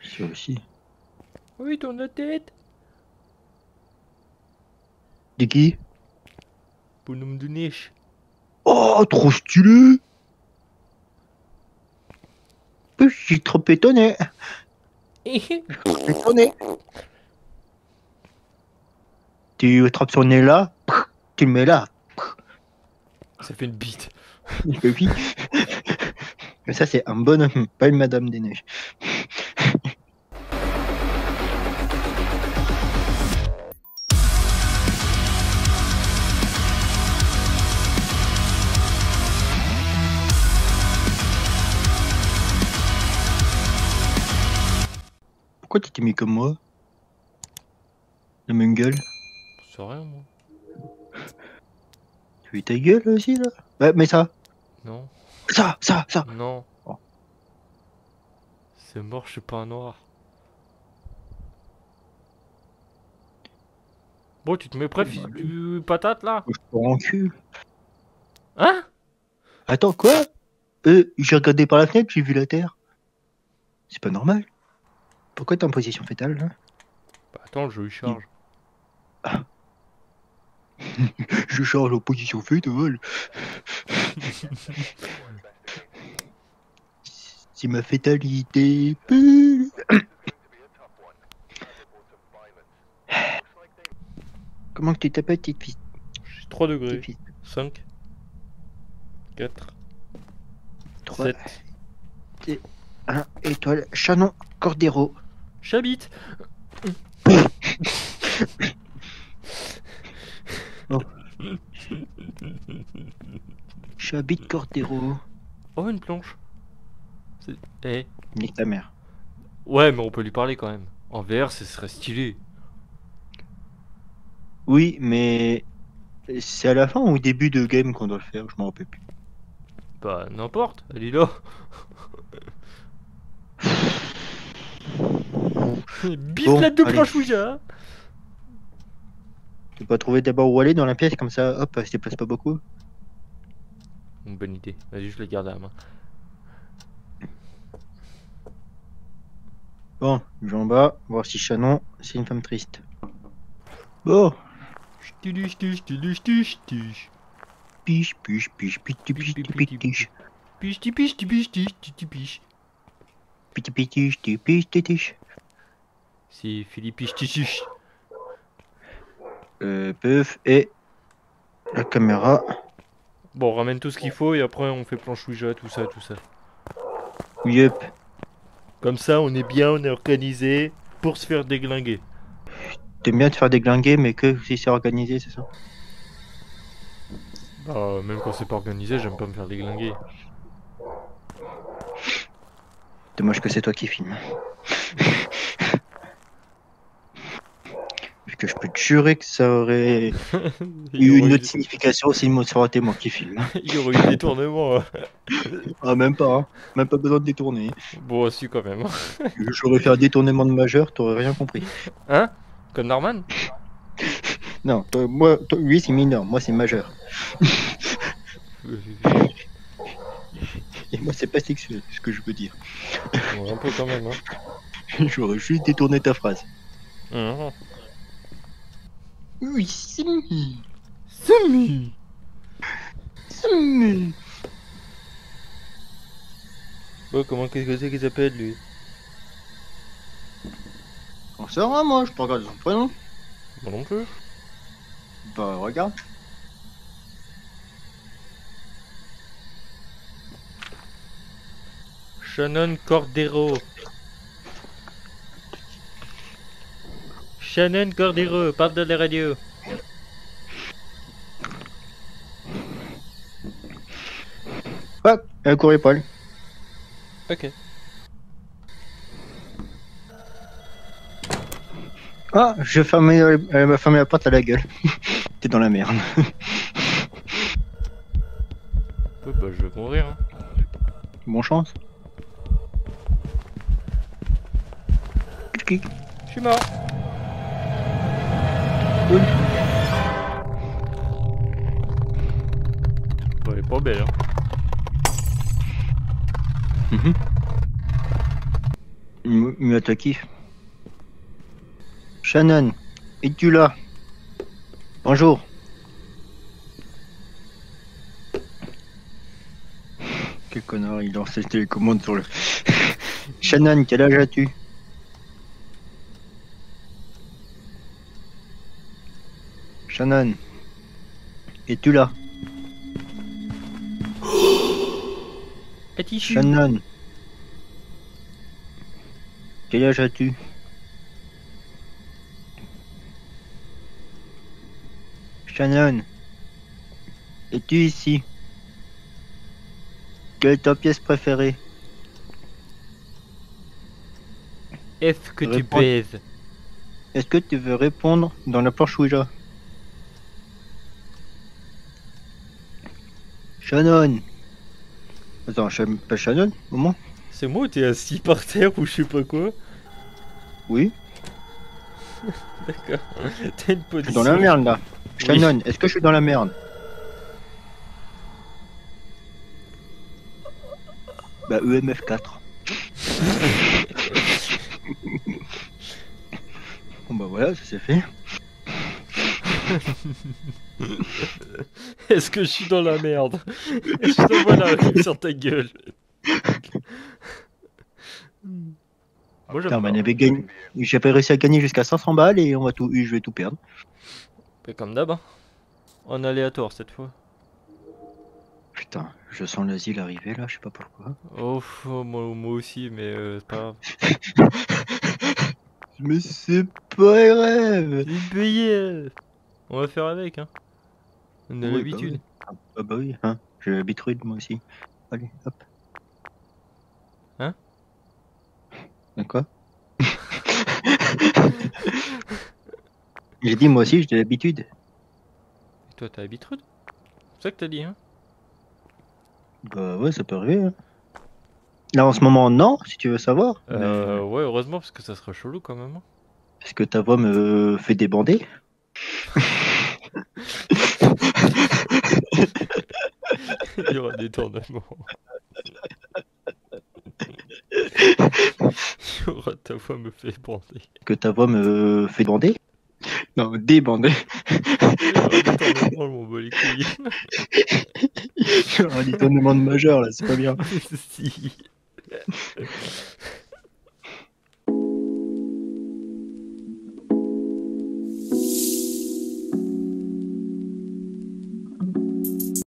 Ça aussi. Oui, tourne la tête. De qui? Bonhomme de neige. Oh, trop stylé! Je suis trop étonné. Étonné. Tu attrapes son nez là, tu le mets là. Ça fait une bite. Il fait oui. Mais ça, c'est un bonhomme, pas une Madame des Neiges. Pourquoi tu t'es mis comme moi? La même gueule? C'est rien, moi. Tu as ta gueule aussi là? Ouais, mais ça. Non. Ça. Non. Oh. C'est mort, je suis pas un noir. Bon, tu te mets prêt, fils du patate là? Je te rends cul. Hein? Attends, quoi? J'ai regardé par la fenêtre, j'ai vu la terre. C'est pas normal. Pourquoi t'es en position fétale là? Bah attends, le jeu il charge. Je charge en position fétale. C'est ma fétalité. Comment que tu t'appelles, petite fille? J'ai 3 degrés. Petite fille. 5. 4. 3, 7. 1, étoile, Chanon, Cordero. J'habite. Oh. J'habite Cordero. Oh, une planche. Eh. Nique ta mère. Ouais, mais on peut lui parler quand même. En VR, ce serait stylé. Oui, mais c'est à la fin ou au début de game qu'on doit le faire, je m'en rappelle plus. Bah, n'importe, elle est là. Bif Bon, la deux allez. planches Ouija. Tu peux pas trouver d'abord où aller dans la pièce, comme ça, hop, elle se déplace pas beaucoup. Une bonne idée. Vas-y, je la garde à la main. Bon, je vais en bas, voir si Chanon, c'est une femme triste. Bon. Ch'tiluche, tuche, tiluche, tuche, tuche. Piche, piche, piche, piche, piche, piche, piche, piche. Piche, ti piche, ti piche, ti piche. Piche, piche, piche, piche, piche. C'est Philippe piche, ti tuche. Peuf et la caméra. Bon, on ramène tout ce qu'il faut et après on fait planche Ouija, tout ça, tout ça. Yup. Comme ça, on est bien, on est organisé pour se faire déglinguer. T'aimes bien te faire déglinguer, mais que si c'est organisé, c'est ça? Bah, même quand c'est pas organisé, j'aime pas me faire déglinguer. Dommage que c'est toi qui filmes. Parce que je peux te jurer que ça aurait eu une autre signification si ça aurait été moi qui filme. Il y aurait eu des tournements. Ah, même pas, hein. Même pas besoin de détourner. Bon, aussi quand même. J'aurais fait un détournement de majeur, t'aurais rien compris. Hein? Comme Norman? Non, lui c'est mineur, moi c'est majeur. Et moi c'est pas sexuel, ce que je veux dire. Ouais, un peu quand même, hein. J'aurais juste détourné ta phrase. Mmh. Oui, Simi. Simi. Simi. Bon, comment qu'est-ce que c'est qu'il s'appelle lui? On sort, hein, moi, je peux regarder son prénom. Moi non plus. Bah, regarde. Shannon Cordero. Shannon Cordero, parle de la radio. Ah, elle courait Paul. Ok. Ah, elle m'a fermé la porte à la gueule. T'es dans la merde. Ouais, bah je vais mourir. Hein. Bonne chance. Je suis mort. Cool. Bah, elle est pas belle, hein. Mais t'as qui? Shannon, es-tu là? Bonjour. Quel connard, il lance ses télécommandes sur le... Shannon, quel âge as-tu? Shannon, es-tu là? Petit Shannon, quel âge as-tu? Shannon, es-tu ici? Quelle est ta pièce préférée? Est-ce que tu Réponds. baises? Est-ce que tu veux répondre dans la planche Ouija? Shannon. Attends, je m'appelle Shannon, au moins? C'est moi ou t'es assis par terre ou je sais pas quoi? Oui. D'accord. T'as une Je position. suis dans la merde là. Oui. Shannon, est-ce que je suis dans la merde? Bah EMF 4. Bon bah voilà, ça c'est fait. Est-ce que je suis dans la merde? Je te vois la rue sur ta gueule. Moi Putain, j'aime pas. j'ai pas réussi à gagner jusqu'à 500 balles et je vais tout perdre. Mais comme d'hab, hein. En aléatoire cette fois. Putain, je sens l'asile arriver là, je sais pas pourquoi. Oh, moi aussi, mais c'est pas grave. Mais c'est pas un rêve. C'est payé. On va faire avec, hein. On a Oui, l'habitude. Bah oui. Ah bah oui, hein. J'ai l'habitude moi aussi. Allez, hop. Hein? Quoi? J'ai dit moi aussi, j'ai l'habitude. Et toi, t'as l'habitude? C'est ça que t'as dit, hein? Bah ouais, ça peut arriver. Hein. Là en ce moment, non, si tu veux savoir. Mais... Ouais, heureusement, parce que ça serait chelou quand même. Hein. Est-ce que ta voix me fait débander? Il y aura des tournements. Il y aura ta voix me fait bander. Que ta voix me fait bander? Non, débander. Il y aura des tournements, je m'en bats les couilles. Un détournement de majeur là, c'est pas bien. Si.